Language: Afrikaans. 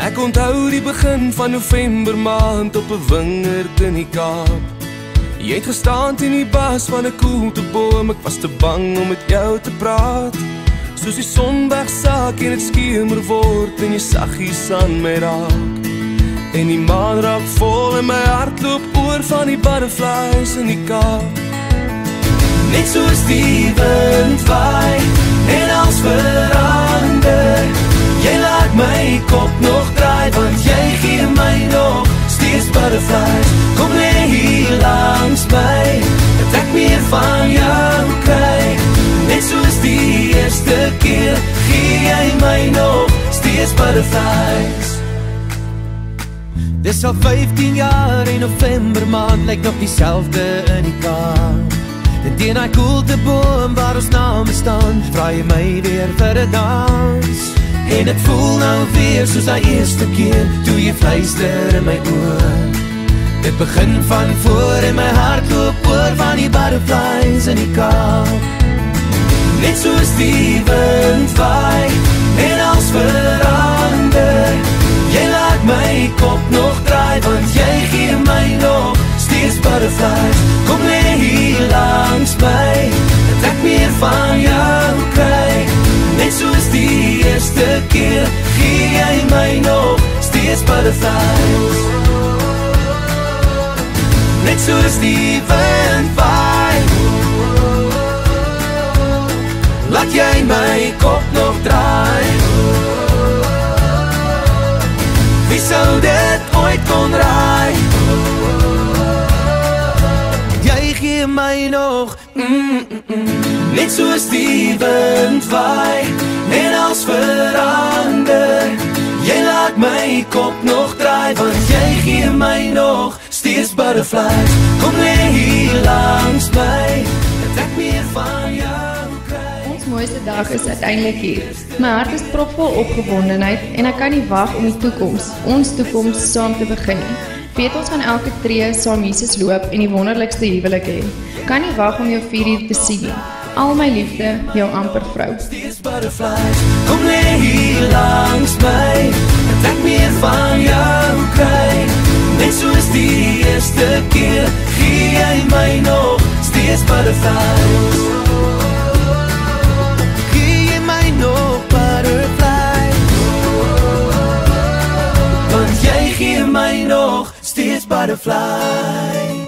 Ek onthou die begin van November maand op 'n wingerd in die Kaap. Jy het gestaan teen die bas van 'n koelteboom, ek was te bang om met jou te praat. Soos die son wegsak en het skemer word en jy saggies aan my raak. En die maan raak vol en my hart loop oor van die butterflies in die Kaap. Net soos die wind waai en als verander. Jy laat my kop nog draai, want jy gee my nog steeds butterflies. Kom lê hier langs my, dat ek meer van jou kry. Net soos die eerste keer, gee jy my nog steeds butterflies. Dis al 15 jaar in November maand, lyk nog dieselfde in die Kaap. En teen hy koelteboom waar ons name staan, vraai jy my weer vir 'n dans. En het voel nou weer soos die eerste keer, toe jy fluister in my oor. Dit begin van voor en my hart loop oor van die butterflies in die Kaap. Net soos die wind waai en als verander. Jy laat my kop nog draai, want jy gee my nog steeds butterflies. Kom lê hier langs my, dat ek meer van jou kry. Net soos die eerste keer, gee jy my nog steeds butterflies. Net soos die wind waai, laat jy my kop nog draai. Wie sou dit ooit kon raai? Jy gee my nog net soos die wind waai en als verander. Jy laat my kop nog draai, want jy gee my nog steeds butterflies. Kom lê hier langs my, dat ek meer van jou kry. Ons mooiste dag is uiteindelik hier. My hart is propvol opgewondenheid en ek kan nie wag om die toekoms, ons toekoms saam te begin nie. Weet ons gaan elke tree saam Jesus loop en die wonderlikste huwelik hê. Kan nie wag om jou 4 uur te sien nie. Al my liefde, jou amper vrou. Kom lê hier langs my, dat ek meer van jou kry. Net soos die eerste keer, gee jy my nog steeds butterflies. Gee jy my nog butterflies, want jy gee my nog steeds butterflies.